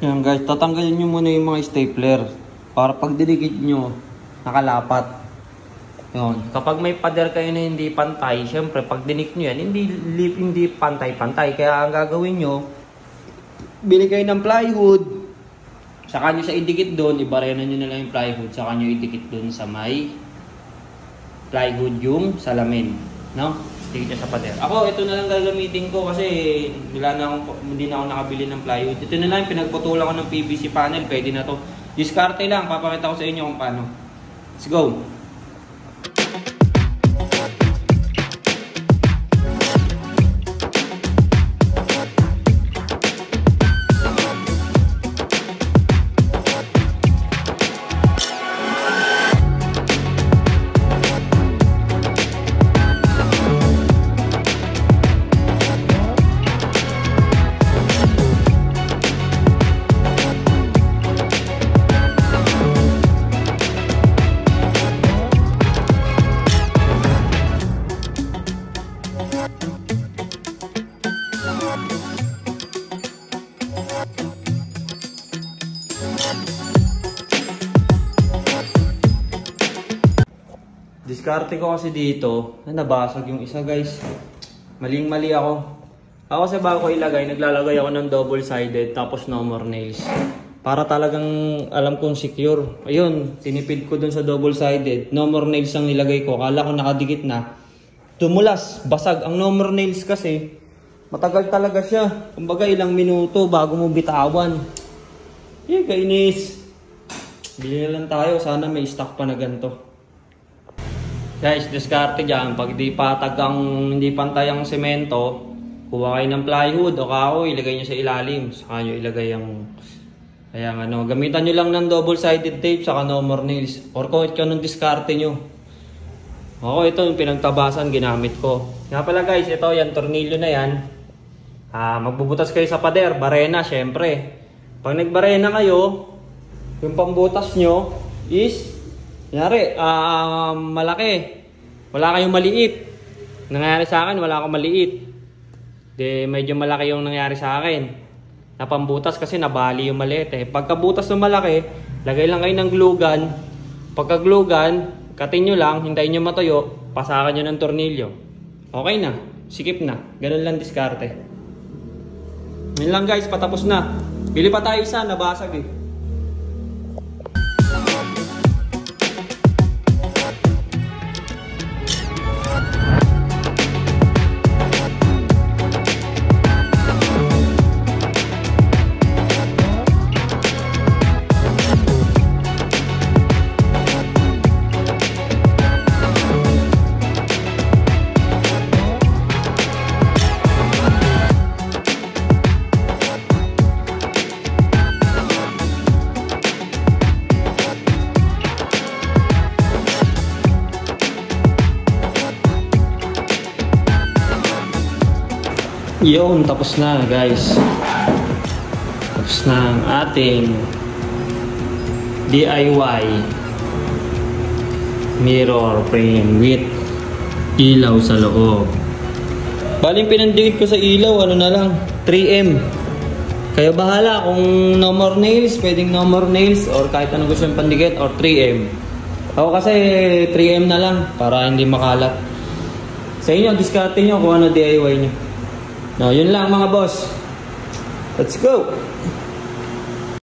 Yan guys, tatanggalin nyo muna yung mga stapler para pag dinikit nyo, nakalapat. Yun. Kapag may pader kayo na hindi pantay, syempre pag dinik nyo yan, hindi pantay-pantay. Kaya ang gagawin nyo, bili kayo ng plywood, saka nyo sa idikit doon, ibarena nyo na lang yung plywood, saka nyo idikit doon sa may plywood yung salamin. No? Dikit sa pader. Ako, ito na lang gagamitin ko kasi hindi na ako nakabili ng plywood. Ito na lang, pinagputulan ko ng PVC panel. Pwede na to. Diskarte lang. Papakita ko sa inyo kung paano. Let's go! Diskarte ko kasi dito, nabasag yung isa guys. Maling-mali ako. Ako kasi bago ko ilagay, naglalagay ako ng double-sided tapos no more nails. Para talagang alam kong secure. Ayun, tinipid ko dun sa double-sided. No more nails ang nilagay ko. Kala ko nakadikit na. Tumulas, basag. Ang no more nails kasi, matagal talaga siya. Kumbaga ilang minuto bago mo bitawan. Kainis. Bili na lang tayo. Sana may stock pa na ganito. Guys, diskarte dyan. Pag di patag hindi pantay ang semento, kuha kayo ng plywood o kahoy, ilagay nyo sa ilalim. Saka nyo ilagay yung... Kaya gamitan nyo lang ng double-sided tape saka no more nails. Or kahit anong diskarte nyo. Ako, ito yung pinagtabasan, ginamit ko. Nga pala guys, ito, yan, tornilyo na yan. Magbubutas kayo sa pader, barena, syempre. Pag nagbarena kayo, yung pambutas nyo is... Kunyari, malaki. Wala kayong maliit. Nangyari sa akin, wala akong maliit. Medyo malaki yung nangyari sa akin. Napambutas kasi nabali yung maliit eh. Pagkabutas ng malaki, lagay lang kayo ng glue gun. Pagka glue gun, katin nyo lang, hintayin nyo matuyo, pasakan nyo ng tornilyo. Okay na. Sikip na. Ganun lang diskarte. Yun lang guys, patapos na. Bili pa tayo isa, nabasag eh. Yun, tapos na guys. Tapos na ang ating DIY mirror frame with ilaw sa loob. Baling pinandikit ko sa ilaw, ano na lang, 3M. Kayo bahala kung no more nails, pwedeng no more nails, or kahit anong gusto yung pandikit, or 3M. Ako kasi 3M na lang para hindi makalat. Sa inyo, diskarte nyo kung ano DIY nyo. No, yun lang mga boss. Let's go!